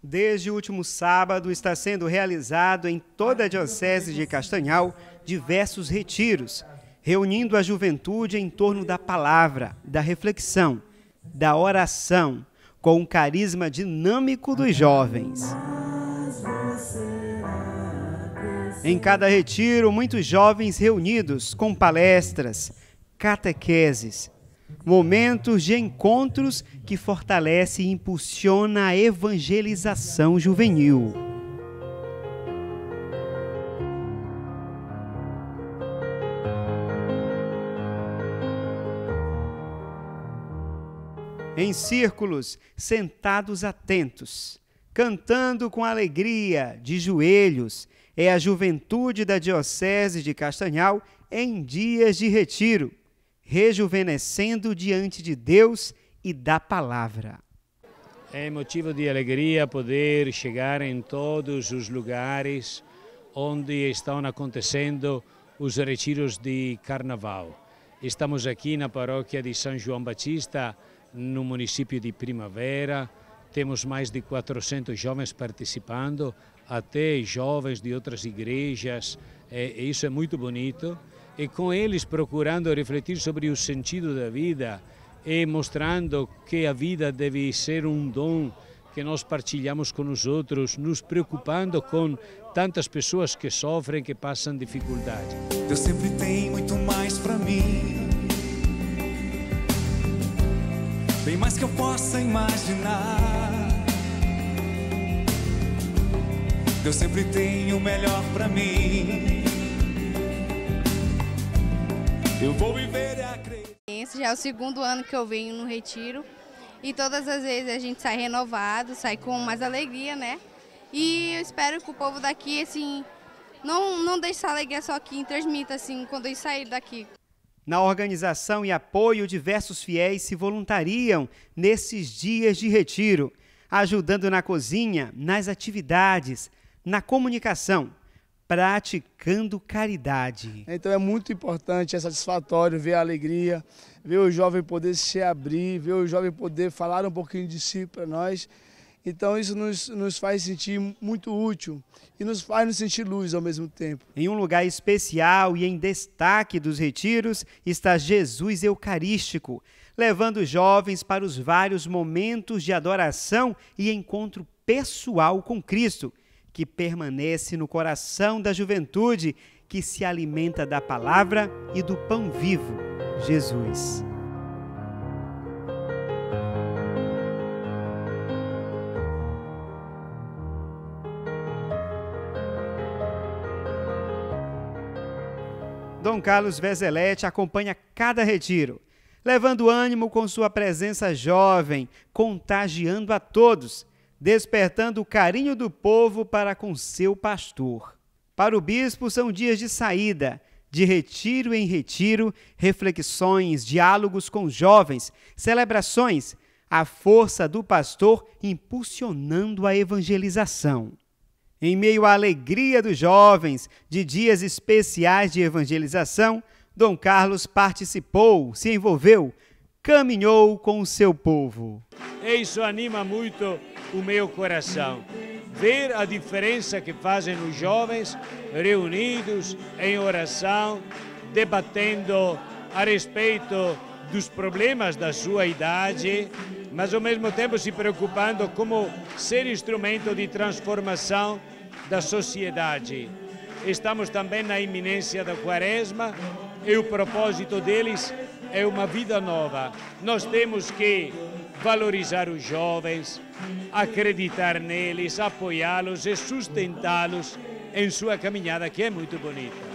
Desde o último sábado está sendo realizado em toda a Diocese de Castanhal diversos retiros, reunindo a juventude em torno da palavra, da reflexão, da oração, com o carisma dinâmico dos jovens. Em cada retiro, muitos jovens reunidos com palestras, catequeses, momentos de encontros que fortalece e impulsiona a evangelização juvenil. Em círculos, sentados atentos, cantando com alegria, de joelhos, é a juventude da Diocese de Castanhal em dias de retiro, rejuvenescendo diante de Deus e da palavra. É motivo de alegria poder chegar em todos os lugares onde estão acontecendo os retiros de Carnaval. Estamos aqui na paróquia de São João Batista, no município de Primavera. Temos mais de 400 jovens participando, até jovens de outras igrejas. Isso é muito bonito. E com eles procurando refletir sobre o sentido da vida e mostrando que a vida deve ser um dom que nós partilhamos com os outros, nos preocupando com tantas pessoas que sofrem, que passam dificuldade. Deus sempre tem muito mais para mim, bem mais que eu possa imaginar. Deus sempre tem o melhor para mim. Eu vou viver e acreditar. Esse já é o segundo ano que eu venho no retiro e todas as vezes a gente sai renovado, sai com mais alegria, né? E eu espero que o povo daqui, assim, não deixe essa alegria só aqui, transmita, assim, quando eles saírem daqui. Na organização e apoio, diversos fiéis se voluntariam nesses dias de retiro, ajudando na cozinha, nas atividades, na comunicação, praticando caridade. Então é muito importante, é satisfatório ver a alegria, ver o jovem poder se abrir, ver o jovem poder falar um pouquinho de si para nós. Então isso nos faz sentir muito útil e nos faz nos sentir luz ao mesmo tempo. Em um lugar especial e em destaque dos retiros está Jesus Eucarístico, levando os jovens para os vários momentos de adoração e encontro pessoal com Cristo, que permanece no coração da juventude, que se alimenta da palavra e do pão vivo, Jesus. Dom Carlos Vezeletti acompanha cada retiro, levando ânimo com sua presença jovem, contagiando a todos, despertando o carinho do povo para com seu pastor. Para o bispo são dias de saída, de retiro em retiro, reflexões, diálogos com os jovens, celebrações, a força do pastor impulsionando a evangelização. Em meio à alegria dos jovens, de dias especiais de evangelização, Dom Carlos participou, se envolveu, caminhou com o seu povo. Isso anima muito o meu coração. Ver a diferença que fazem os jovens reunidos em oração, debatendo a respeito dos problemas da sua idade, mas ao mesmo tempo se preocupando como ser instrumento de transformação da sociedade. Estamos também na iminência da Quaresma e o propósito deles é uma vida nova. Nós temos que valorizar os jovens, acreditar neles, apoiá-los e sustentá-los em sua caminhada, que é muito bonita.